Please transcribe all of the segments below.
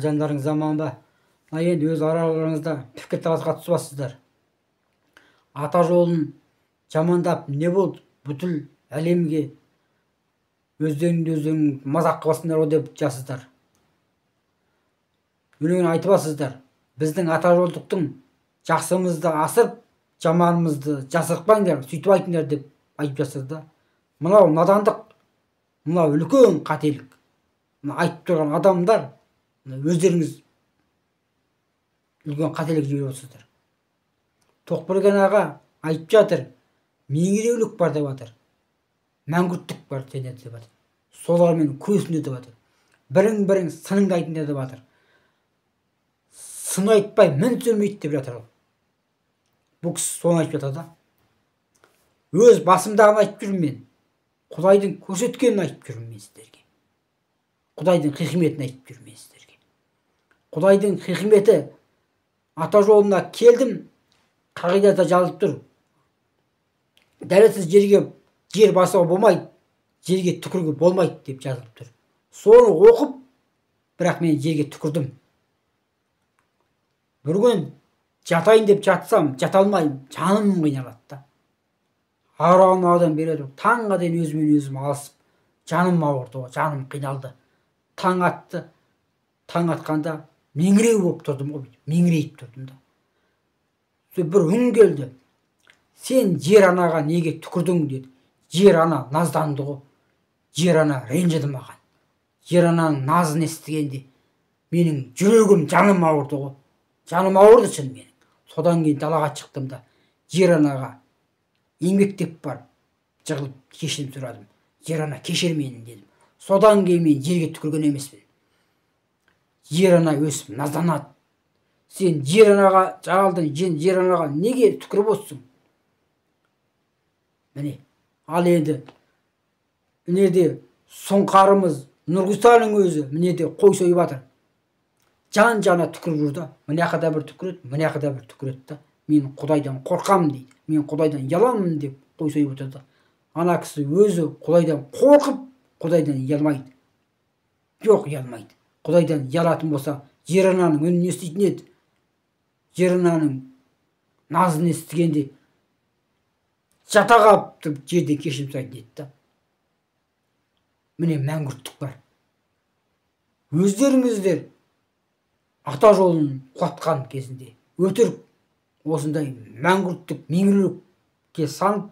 жандарың заман ба? Енді өз араларыңызда пікір таласқа түсіп. Ата жолын жамандап не болды? Бүткіл әлемге өздерің мазақ қыласыңдар деп жасыздар. Өлеңін айтып алсыздар. Біздің ата жолдықтың жақсымызды асырып, жаманымызды жасырықпаңдар, сөйтіп айтыңдар деп айтып жасырды. Мынау надандық, мынау үлкен қателік. Айтып тұрған адамдар өздеріңіз үлкен қателік жіберіп отырсыздар. Тоқберген аға айтып жатыр, меңіреулік бар деп жатыр, мәңгүрттік бар деп жатыр. Солармен күресіңдер деп жатыр. Бірің сыныңды айтыңдар деп жатыр. Сын айтпай мін түсірмейді деп жатыр. Бұл кісі соны айтып жатыр да. Өз басымдағын айтып жүрмін мен. Құдайдың көрсеткенін айтып жүрмін мен сіздерге. Құдайдың хикметін айтып жүрмін мен сіздерге. Құдайдың хикметі, ата жолына келдім, қағидада жазылып тұр. Дәресіз жерге жер басуға болмайды, жерге түкіруге болмайды деп жазылып тұр. Соны оқып, бірақ мен жерге түкірдім. Бір күн жатайын деп жатсам, жата алмаймын, жаным қиналады да. Араудан береді, таңға дейін өзімен өзім алысып, жаным ауырды, жаным қиналды. Таң атты, таң атқанда меңіреу болып тұрдым ғой, меңірейіп тұрдым да. Бір үн келді. Сен жер анаға неге түкірдің деді. Жер ана назданды ғой. Жер ана ренжіді маған. Жер ананың назын естігенде менің жүрегім, жаным ауырды ғой. Жаным ауырды шын менің. Содан кейін далаға шықтым да, жер анаға еңбектеп бар, жығылып кешірім сұрадым. Жер ана кешір мені дедім. Содан кейін мен жерге түкірген емеспін. Жер ана өсіп назданады. Сен жер анаға жаралдың, жер анаға неге түкіріп отырсың? Міне, ал енді мінеде сұңқарымыз Нұрғисаның өзі мінеде қой сойып жатыр. Жан-жана түкіріп жүр да. Мына жақта бір түкіреді, мына жақта бір түкіреді да. Мен Құдайдан қорқамын дейді. Мен Құдайдан ұяламын деп қой сойып отыр да. Ана кісі өзі Құдайдан қорқып, Құдайдан ұялмайды. Жоқ, ұялмайды. Құдайдан ұялатын болса, жер ананың үнін еститін еді. Жер ананың назын естігенде жата қалып жерде кешірім сұрайды деді да. Міне мәңгүрттік бар. Өздеріңіздер ата жолын құлатқан кезінде өтірік осындай мәңгүрттік, меңіреулікке санып,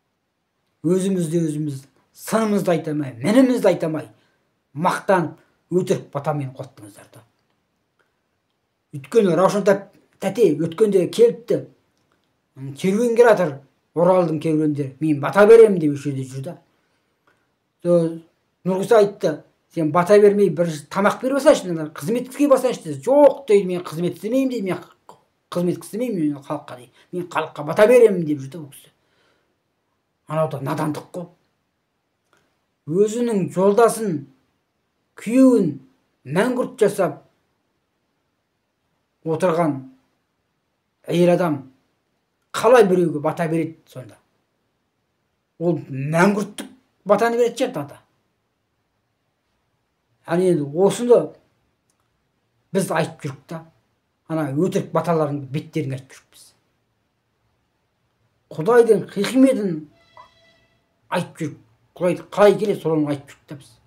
өзіміз сынымызды айтамай, мінімізді айтамай, мақтанып, өтірік батамен құлаттыңыздар да. Өйткені Раушан тәте өткенде келіпті, керуен келе жатыр, Оралдың керуендері, мен бата беремін деп жерде жүр да. Нұрғиса айтты, сен бата бермей бір тамақ беріп басайшы, қызметке басайшы деді. Жоқ дейді, мен қызмет істемеймін дейді, мен қызмет істемеймін халыққа дейді. Мен халыққа бата беремін деп жүрді бұл кісі. Анау да надандық қой. Өзінің жолдасын, күйеуін мәңгүрт жасап отырған әйел адам қалай біреуге бата береді сонда? Ол мәңгүрттік батаны береді жерді ата. Енді осыны біз айтып жүрік та. Ана өтірік баталардың беттерін айтып жүрікпіз. Құдайдың хикметін айтып жүрік. Құдай қалай келеді, соны айтып жүрік та біз.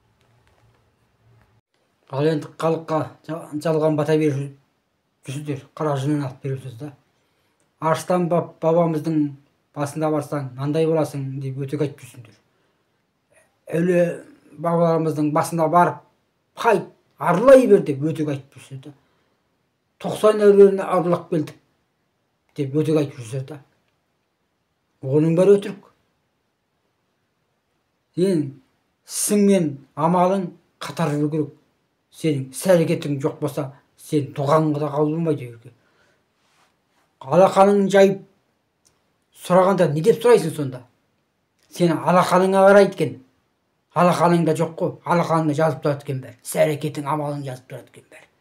Ал енді халыққа жалған бата беріп жүрсіздер, қара жынын алып бересіз да. Арыстан бабамыздың басында барсаң, мынандай боласың деп өтірік айтып жүрсіңдер. Әулие бабаларымыздың басында барып, қайт, арылай бер деп өтірік айтып жүрсіздер да. 90 әулиені арылап келдік деп өтірік айтып жүрсіздер да. Оның бәрі өтірік. Сен ісің мен амалың қатар жүру керек. Сенің іс-әрекетің жоқ болса, сен дұғаңға да қабыл болмайды жерге. Алақаныңды жайып сұрағанда не деп сұрайсың сонда? Сені алақаныңа қарайды екен. Алақаныңда жоқ қой, алақаныңда жазып тұрады екен бәрі. Іс-әрекетің, амалың жазып тұрады екен бәрі.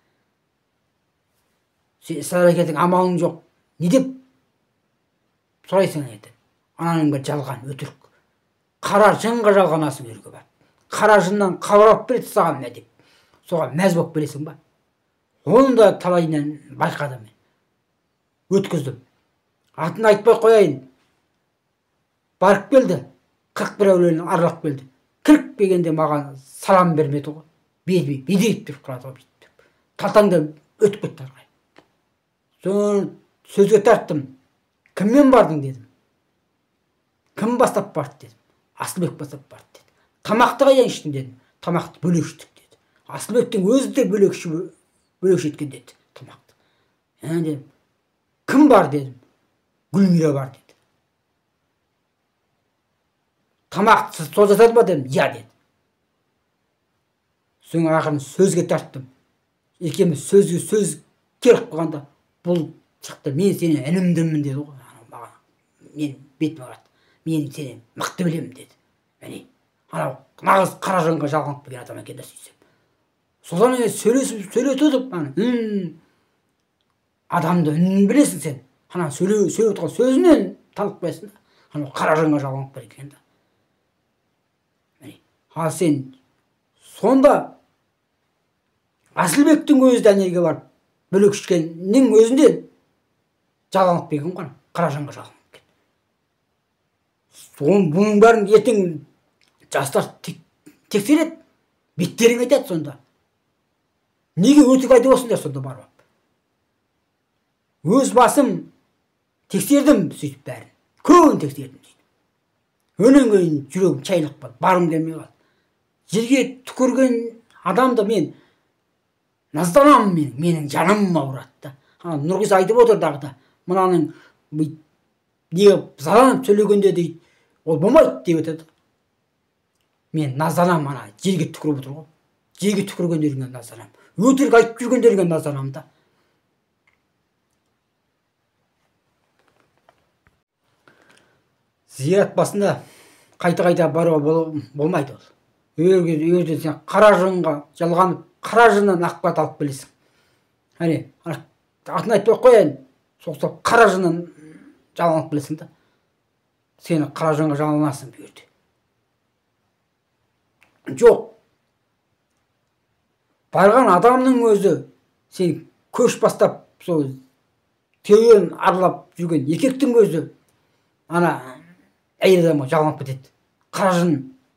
Сен іс-әрекетің, амалың жоқ. Не деп сұрайсың еді? Ананың бір жалған, өтірік. Қара жынға жалғанасың өрге бар. Қара жыннан қабырап береді саған не деп. Соған мәз болып келесің ба? Оны да талайынан байқадым мен. Өткіздім. Атын айтпай қояйын. Барып келді. 41 әулиені аралап келді. Кіріп келгенде маған салам бермеді ғой. Бермей, бедейіп тұрып тұрады ғой. Талтаңдап өтіп кетті ары қарай. Соны сөзге тарттым. Кіммен бардың дедім. Кім бастап барды дедім. Асылбек бастап барды деді. Тамақты қайдан іштің дедім. Тамақты бөлек іштік деді. Асылбектің өзі де бөлек ішетін деді тамақты. Дедім. Кім бар дедім. Гүлмира бар деді. Тамақты сол жасады ма дедім. Я деді. Соң ақырын сөзге тарттым. Екеуміз сөз келіп қойғанда бұл шықты. Мен сені інімдімін деді ғой. Маған мен бетіме қарады. Мен сені мықты білемін деді. Міне, анау нағыз Қаражанға жалғанып келген адам екен да сөйтсем. Содан сөйлетіп, адамды үнін білесің сен. Ана сөйлеп отырған сөзінен танып қоясың да. Анау Қаражанға жалғанып келген да. Міне, ал сен сонда Асылбектің өзі дәнерге барып бөлек ішкеннің өзінде жалғанып келген ғой. Қаражанға жалғанып. Бұның бәрін ертең жастар тексереді, беттерің айтады сонда. Неге өтірік айтып осыңдар сонда барып? Өз басым тексердім сөйтіп бәрін. Көбін тексердім сөйтіп. Өнен кейін жүрегім шайылып қалды, барым келмей қалды. Жерге түкірген адамды мен назданамын, менің жаным ауырады. Нұрғиса айтып отыр дағы да, мынаның не заланып сөйлегенде дейді, ол болмайды деп өтеді. Мен назданам, ана жерге түкіріп отыр ғой. Жерге түкіргендеріңе назданам. Өтірік айтып жүргендеріңе назданам да. Зиярат басында қайта баруға болмайды ол. Өйерде сен Қаражанға жалғанып, Қаражаннан ақпарат алып келесің. Әне, атын айтпай қояйын, соқсап Қаражаннан жалғанып келесің да. Сені Қаражанға жалғанасың бұл жерде. Жоқ. Барған адамның өзі сен көш бастап сол кеуен аралап жүрген еркектің өзі ана әйел адамға жалғанып кетеді. Қаражан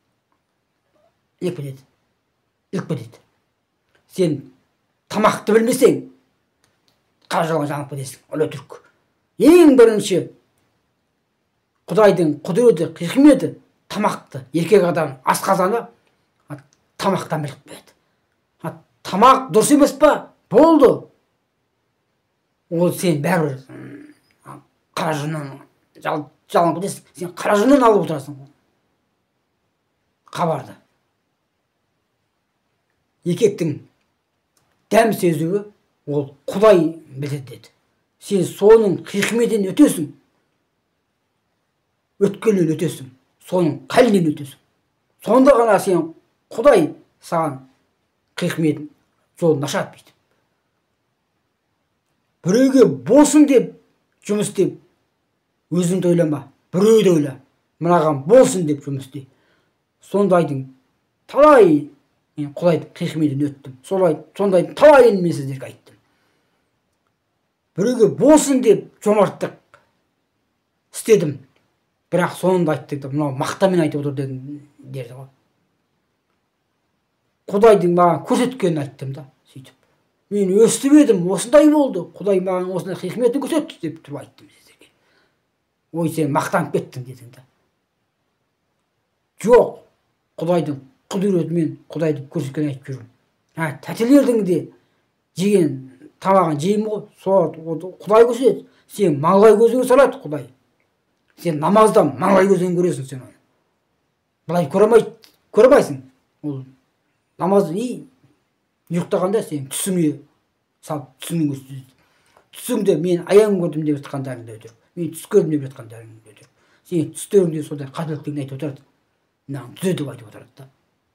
ilk кетеді. Сен тамақты білмесең Қаражанға жалғанып кетесің. Ол өтірік. Ең бірінші Құдайдың құдіреті, хикметі тамақты, еркек адам асқазаны тамақтан біліп қояды. Тамақ дұрыс емес па? Болды. Ол сен бәрібір Қаражаннан жалғанып кетесің. Сен Қаражаннан алып отырасың. Хабарды. Еркектің дәм сезуі ол Құдай біледі деді. Сен соның хикметінен өтесің. Өткеннен өтесің, соның қалінен өтесің. Сонда ғана сен Құдай саған хикметін жолын ашады дейді. Біреуге болсын деп жұмыс істеп, өзіңді ойлама, біреуді ойла. Мынаған болсын деп жұмыс істе. Сондайдың талай мен Құдайдың хикметінен өттім. Сондайдың талайын мен сіздерге айттым. Біреуге болсын деп жомарттық істедім. Бірақ соңында айттық, мынау мақтамен айтып отыр деді ғой. Құдайдың маған көрсеткенін айттым да, сөйтіп. Мен өстіп едім, осындай болды. Құдай маған осындай хикметін көрсетті деп тұрып айттым сіздерге. Ой, сен мақтанып кеттің дедің да. Жоқ, Құдайдың құдіретімен Құдайды көрсеткенін айтып жүрмін. Тәтелердің де жеген тамағын жеймін ғой. Құдай көрсетеді. Сен маңлай көзіңе салады Құдай. Сен намаздан маңлай көзіңе көресің сен оны. Былай көрмайсың. Ол намазды ұйықтағанда сен түсіңе салып түсіңе көрсетеді. Түсіңде мен аян көрдім деп жатқандарыңды өтір. Мен түс көрдім деп жатқандарыңды өтір. Сен түстеріңде сондай қателіктерін айтып отырады. Мынаны түзетіп айтып отырады да.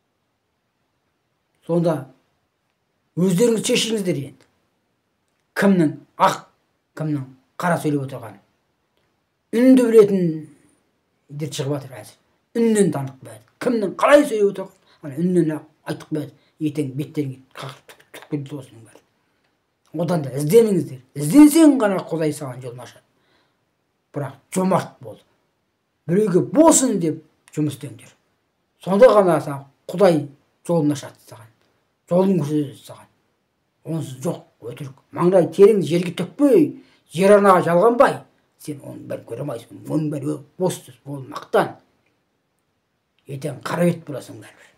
Сонда өздеріңіз шешіңіздер енді. Кімнің ақ, кімнің қара сөйлеп отырғаны. Үнді білетіндер шығып жатыр әзір. Үннен танып қояды. Кімнің қалай сөйлеп отырғаны, үннен айтып қояды. Ертең беттеріңе қақырып түк осының бәрі. Одан да ізденіңіздер. Ізденсең ғана Құдай саған жолын ашады. Бірақ жомарт бол. Біреуге болсын деп жұмыс істеңдер. Сонда ғана саған Құдай жолын ашады саған. Жолын көрсетеді саған. Онсыз жоқ, өтірік. Маңдай теріңді жерге төкпей, жер анаға жалғанбай, сен оның бәрін көре алмайсың. Оның бәрі бос сөз, ол мақтан. Ертең қара бет боласың бәрібір.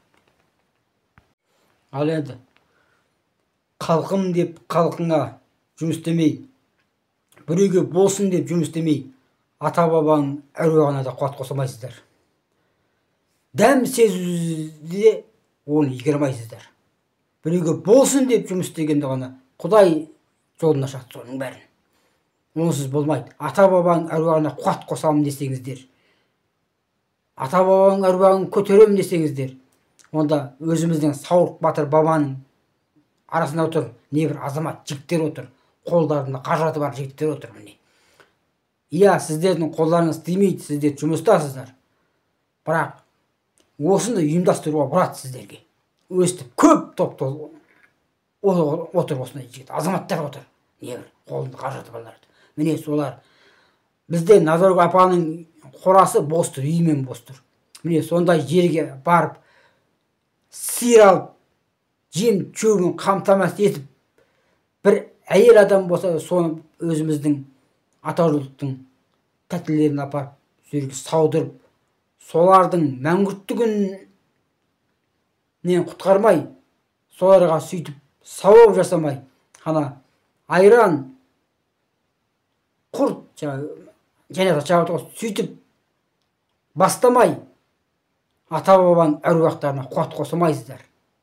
Ал енді халқым деп халқыңа жұмыс істемей, біреуге болсын деп жұмыс істемей, ата-бабаның әруағына да қуат қоса алмайсыздар. Дәм сезуде оны игере алмайсыздар. Біреуге болсын деп жұмыс істегенде ғана Құдай жолын ашады соның бәрін. Онсыз болмайды. Ата-бабаның әруағына қуат қосамын десеңіздер, ата-бабаның әруағын көтеремін десеңіздер, онда өзіміздің Сауырық батыр бабаның арасында отыр небір азамат жігіттер отыр, қолдарында қаражаты бар жігіттер отыр міне. Иә, сіздердің қолдарыңыз тимейді, сіздер жұмыстасыздар. Бірақ осыны ұйымдастыруға болады сіздерге. Өстіп көп топ отыр, осындай жігіт азаматтар отыр. Небір қолында қаражаты барлар. Міне солар. Бізде Назаргүл апаның қорасы бос тұр, үймен бос тұр. Міне сондай жерге барып, сиыр алып, жем шөбін қамтамасыз етіп, бір әйел адам болса, соны өзіміздің атаулықтың тәттілерін апарып, жерге саудырып, солардың мәңгүрттігінен құтқармай, соларға сөйтіп сауап жасамай, қана айран, құрт, және сөйтіп бастамай, ата-бабаның әруақтарына қуат қосамайсыздар.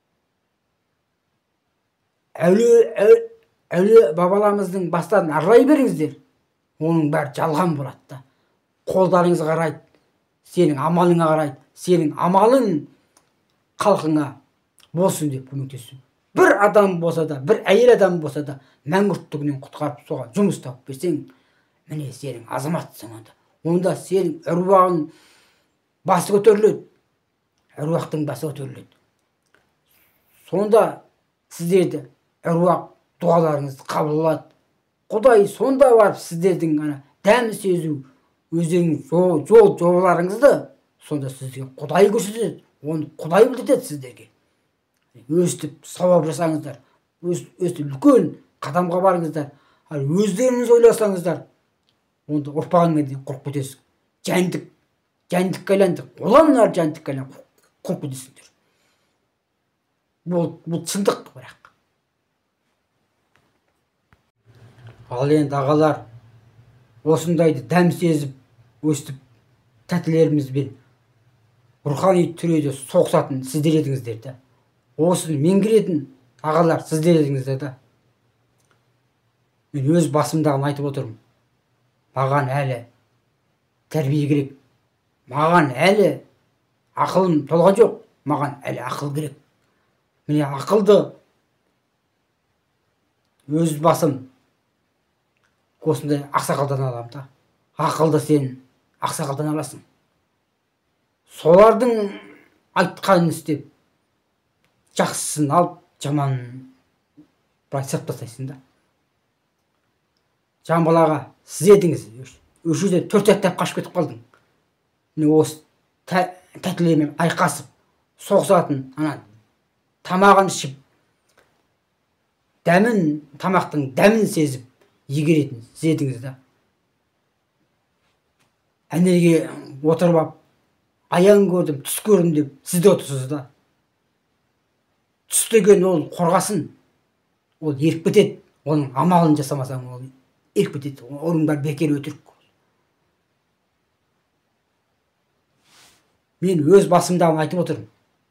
Әулие бабаларымыздың бастарын аралай беріңіздер, оның бәрі жалған болады да. Қолдарыңызға қарайды, сенің амалыңа қарайды, сенің амалың халқыңа болсын деп көмектесу. Бір адам болса да, бір әйел адам болса да, мәңгүрттігінен құтқарып соған жұмыс тауып берсең, міне сенің азаматсың онда. Онда сенің әруағың басы көтеріледі. Әруақтың басы көтеріледі. Сонда сіздерді әруақ дұғаларыңызды қабыл алады. Құдай сонда барып сіздердің дәм сезу, өздеріңіз жолдарыңызды сонда сізге Құдай көрсетеді. Оны Құдай білдіреді сіздерге. Өстіп сауап жасаңыздар, өстіп үлкен қадамға барыңыздар, өздеріңіз ойласаңыздар, онда ұрпағыңыздан құрып кетесің. Жәндікке айландық, одан ары жәндікке айландық, құрып кетесіңдер. Бұл шындық бірақ. Ал енді ағалар, осындайды дәм сезіп, өстіп тәтілерімізбен рухани түрде соғысатын сіздер едіңіздер да. Осыны меңгеретін ағалар сіздер едіңіздер да. Мен өз басымдағын айтып отырмын. Маған әлі тәрбие керек. Маған әлі ақылым толған жоқ. Маған әлі ақыл керек. Міне ақылды өз басым осындай ақсақалдан аламын да. Ақылды сен ақсақалдан аласың. Солардың айтқанын істеп, жақсысын алып, жаманын былай сырып тастайсың да. Жамбалаға сіз едіңіз, өші жерде 4 аттап қашып кетіп қалдың. Осы тәтілермен айқасып, соғысатын, тамағын ішіп, тамақтың дәмін сезіп, егеретін сіз едіңіз да. Әнерге отырып ап, аян көрдім, түс көрдім деп, сіз де отырсыз да. Түс деген ол қорғасын, ол еріп кетеді. Оның амалын жасамасаң, ол еріп кетеді. Оның бәрі бекер өтірік. Мен өз басымдағын айтып отырмын.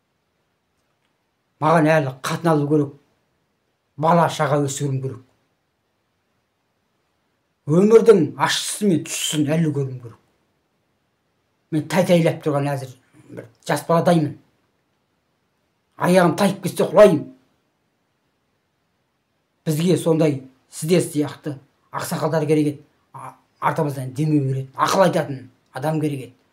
Маған әлі қатын алу керек, бала шаға өсіруім керек. Өмірдің ащысы мен тұщысын әлі көруім керек. Мен тәйтайлап тұрған әзір бір жас баладаймын. Аяғым тайып кетсе құлайым. Бізге сондай сіздер сияқты ақсақалдар керек еді. Артымыздан демеу беретін, ақыл айтатын адам керек еді.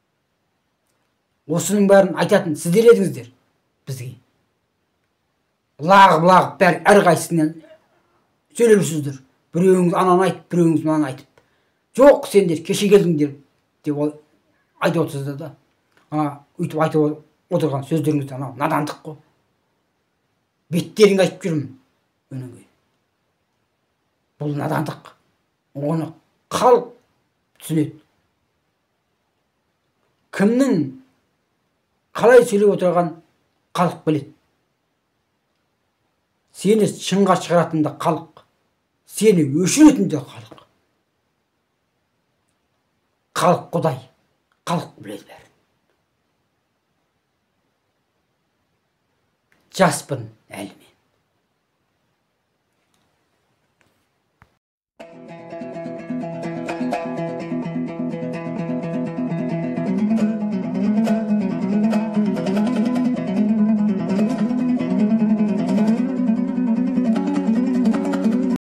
Осының бәрін айтатын сіздер едіңіздер бізге. Лағып бәрі әрқайсысынан сөйлеп жүрсіздер. Біреуіңіз ананы айтып, біреуіңіз мынаны айтып. Жоқ, сендер кеше келдіңдер деп айтып отырсыздар да. Үйтіп айтып отырған сөздеріңіз анау надандық қой. Беттеріңе айтып жүрмін. Өнеге. Бұл надандық. Оны халық түсінеді. Кімнің қалай сөйлеп отырған халық біледі. Сені шыңға шығаратын да халық. Сені өшіретін де халық. Халық Құдай. Халық біледі бәрін. Жаспын әлі мен.